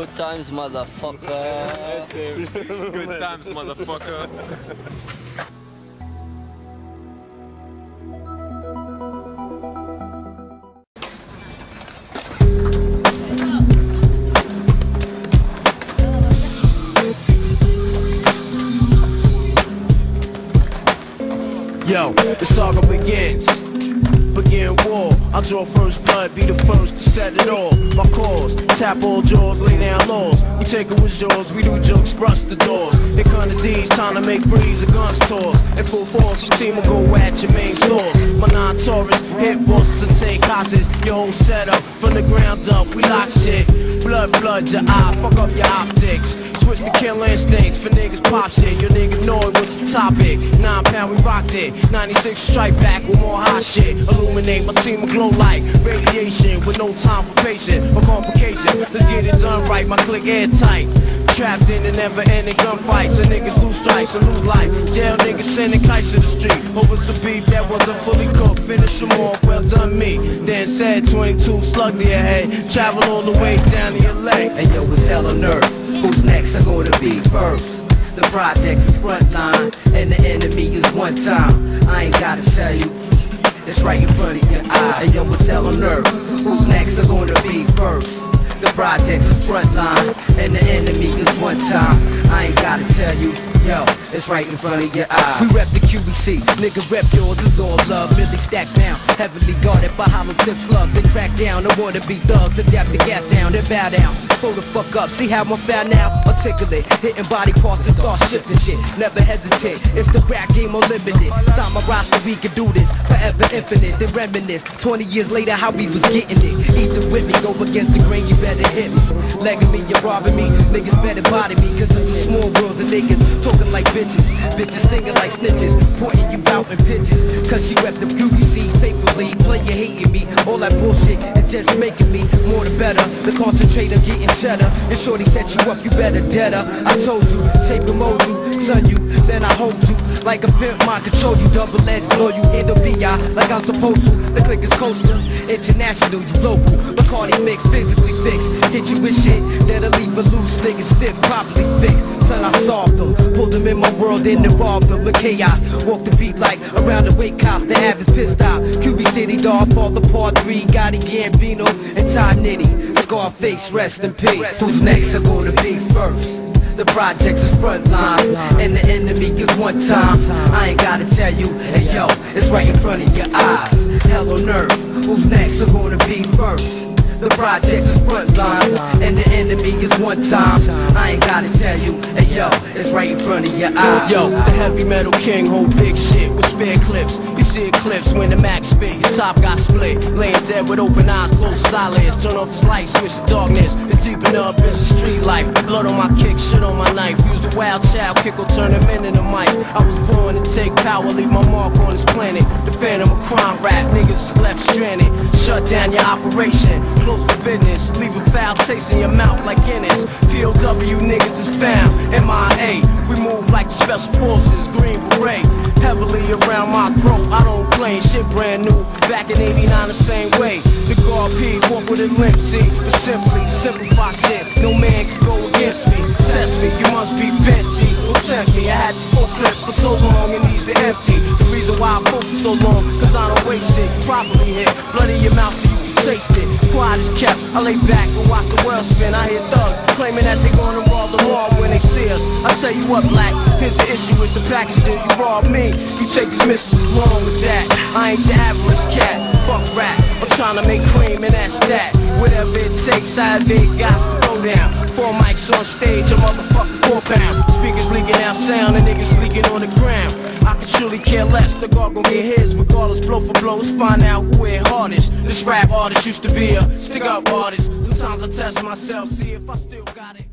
Good times, motherfucker. Good times, motherfucker. Yo, the saga begins. Begin war, I'll draw first blood, be the first to set it all. My cause, tap all jaws, lay down laws. We take it with yours, we do jokes, bust the doors. Here come the D's, time to make breeze, the guns toss. In full force, your team will go at your main source. My non-Taurus, hit bosses and take hostage. Your whole setup, from the ground up, we lock shit. Blood flood your eye, fuck up your optics. Switch to kill instincts for niggas pop shit. Your nigga know it, what's the topic? 9 pound, we rocked it. 96 strike back with more hot shit. Illuminate, my team will glow like radiation with no time for patience or complication. Let's get it done right, my click airtight. Trapped in the never-ending gunfights, and niggas lose strikes and lose life. Jail niggas sending kites to the street over some beef that wasn't fully cooked. Finish them off, well done me. Then said 22 slug to your head. Travel all the way down to your leg. And yo, it's hell on earth. Who's next are gonna be first? The project's frontline, and the enemy is one time. I ain't gotta tell you, it's right in front of your eye. And yo, it's hell on earth. Who's next are gonna be first? The project's frontline, and the enemy is one time. I ain't gotta tell you, yo, it's right in front of your eye. We rep the QBC, nigga rep yours, it's all love. Really stacked down, heavily guarded by hollow tip slug. Then crack down, I wanna be thugs, adapt the gas sound and bow down. Slow the fuck up, see how I'm foul now? Articulate, hitting body parts and start shifting shit. Never hesitate, it's the rap game unlimited. Sign my roster, we can do this, forever infinite. Then reminisce, 20 years later how we was getting it. Either with me, go against the grain, you better hit me. Legging me, you're robbing me, niggas better body me. Cause it's a small world, the niggas talking like bitches. Bitches singing like snitches, pointing you out in pitches. Cause she rep the QBC faithfully. Player hating me, all that bullshit is just making me more the better. The concentrator getting cheddar. And shorty set you up, you better dead her. I told you, shape and mold you, son you, then I hold you. Like a pimp, mind control you, double-edged blow you. Handle B.I. like I'm supposed to. The click is coastal, international, you local. Bacardi mix, physically fixed. Hit you with shit that'll leave a loose nigga stiff, properly fixed. Son, I solved them, pulled them in my world and involved them in chaos. Walk the beat like around the wake cops, the average pissed out. QB City dog, fall the part 3, Gotti Gambino and Ty Nitty. Scarface, rest in peace. Who's next are gonna be first? The projects is frontline, and the enemy is one time. I ain't gotta tell you, hey yo, it's right in front of your eyes. Hell on earth, who's next are gonna be first? The projects is frontline, and the enemy is one time. I ain't gotta tell you, hey yo, it's right in front of your eyes. Yo, the heavy metal king hold big shit with spare clips. You see eclipse when the max spit, your top got split. Laying dead with open eyes, closed his eyelids. Turn off his lights, switch to darkness. It's deep enough, it's a street life. Blood on my kick, shit on my knife. Use the wild child, kick will turn him into mice. I was born to take power, leave my mark on this planet. The phantom of crime rap, niggas is left stranded. Shut down your operation, close for business. Leave a foul taste in your mouth like Guinness. POW niggas is found, MIA. We move like the special forces, green beret. Heavily around my throat, I don't play shit brand new. Back in 89 the same way. The guard P, walk with a limp, see. But simply, simplify shit, no man can go against me. Test me, you must be bent, G. Don't tempt me, I had this full clip for so long, it needs to empty. The reason why I fought for so long, cause I don't waste it. You properly hit, blood in your mouth so you can taste it. Quiet is kept, I lay back and watch the world spin. I hear thugs claiming that they gonna rob the mall when they see us. I tell you what, black, here's the issue, it's a package deal. You rob me, you take his missiles along with that. I ain't your average cat, fuck rap. I'm trying to make cream and that's that. Whatever it takes, I have it, got to go down. 4 mics on stage, a motherfucker 4 pound. Speakers leaking out sound and niggas leaking on the ground. I could truly care less, the guard gon' get his. Regardless, blow for blow, let's find out who hit hardest. This rap artist used to be a stick up artist. Sometimes I test myself, see if I still got it.